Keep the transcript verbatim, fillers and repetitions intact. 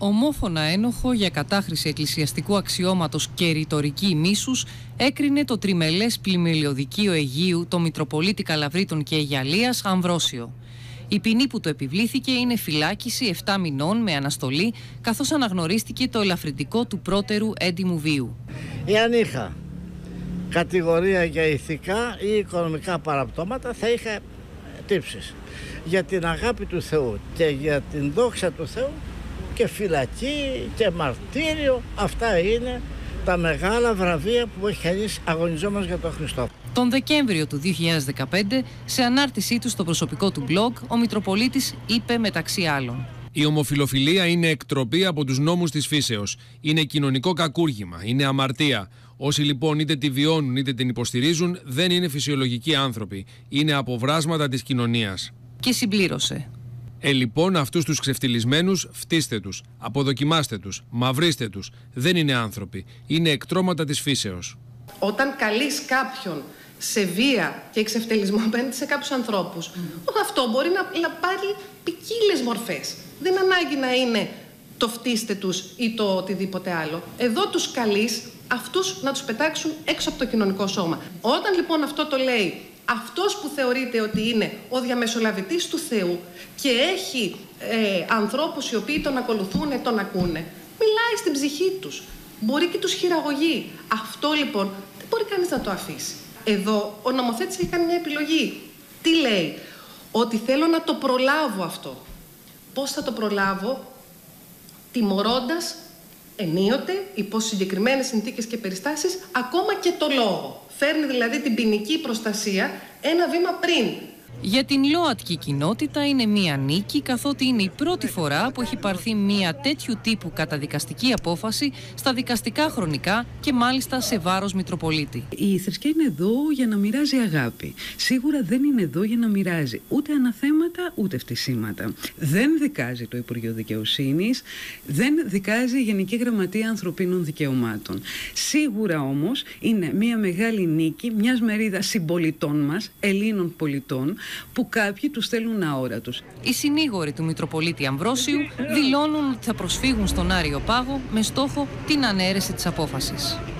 Ομόφωνα ένοχο για κατάχρηση εκκλησιαστικού αξιώματος και ρητορική μίσους έκρινε το τριμελές πλημελιωδικείο Αιγείου το Μητροπολίτη Καλαβρίτων και Αιγιαλίας Αμβρόσιο. Η ποινή που το επιβλήθηκε είναι φυλάκιση επτά μηνών με αναστολή, καθώς αναγνωρίστηκε το ελαφρυντικό του πρώτερου έντιμου βίου. Εάν είχα κατηγορία για ηθικά ή οικονομικά παραπτώματα, θα είχα τύψεις. Για την αγάπη του Θεού και για την δόξα του Θεού και φυλακή και μαρτύριο, αυτά είναι τα μεγάλα βραβεία που έχει κανείς αγωνιζόμενος για τον Χριστό. Τον Δεκέμβριο του δύο χιλιάδες δεκαπέντε, σε ανάρτησή του στο προσωπικό του blog, ο Μητροπολίτης είπε μεταξύ άλλων: «Η ομοφιλοφιλία είναι εκτροπή από τους νόμους της φύσεως. Είναι κοινωνικό κακούργημα, είναι αμαρτία. Όσοι λοιπόν είτε τη βιώνουν είτε την υποστηρίζουν δεν είναι φυσιολογικοί άνθρωποι. Είναι αποβράσματα της κοινωνίας». Και συμπλήρωσε: «Ε, λοιπόν, αυτούς τους ξεφτυλισμένους φτύστε τους, αποδοκιμάστε τους, μαυρίστε τους. Δεν είναι άνθρωποι, είναι εκτρώματα της φύσεως». Όταν καλείς κάποιον σε βία και εξευτελισμό απέναντι σε κάποιους ανθρώπους, mm. αυτό μπορεί να πάρει ποικίλες μορφές. Δεν ανάγκη να είναι το φτύστε τους ή το οτιδήποτε άλλο. Εδώ τους καλείς αυτούς να τους πετάξουν έξω από το κοινωνικό σώμα. Όταν λοιπόν αυτό το λέει αυτός που θεωρείται ότι είναι ο διαμεσολαβητής του Θεού και έχει ε, ανθρώπους οι οποίοι τον ακολουθούν, τον ακούνε, μιλάει στην ψυχή τους. Μπορεί και τους χειραγωγεί. Αυτό λοιπόν δεν μπορεί κανείς να το αφήσει. Εδώ ο νομοθέτης έχει κάνει μια επιλογή. Τι λέει? Ότι θέλω να το προλάβω αυτό. Πώς θα το προλάβω? Τιμωρώντας ενίοτε, υπό συγκεκριμένες συνθήκες και περιστάσεις, ακόμα και το λόγο. Φέρνει δηλαδή την ποινική προστασία ένα βήμα πριν. Για την ΛΟΑΤΚΙ κοινότητα είναι μία νίκη, καθότι είναι η πρώτη φορά που έχει πάρθει μία τέτοιου τύπου καταδικαστική απόφαση στα δικαστικά χρονικά και μάλιστα σε βάρος Μητροπολίτη. Η θρησκεία είναι εδώ για να μοιράζει αγάπη. Σίγουρα δεν είναι εδώ για να μοιράζει ούτε αναθέματα ούτε φτισήματα. Δεν δικάζει το Υπουργείο Δικαιοσύνης, δεν δικάζει η Γενική Γραμματεία Ανθρωπίνων Δικαιωμάτων. Σίγουρα όμως είναι μία μεγάλη νίκη μιας μερίδας συμπολιτών μας, Ελλήνων πολιτών, που κάποιοι τους στέλνουν αόρατους. Οι συνήγοροι του Μητροπολίτη Αμβρόσιου δηλώνουν ότι θα προσφύγουν στον Άριο Πάγο με στόχο την ανέρεση της απόφασης.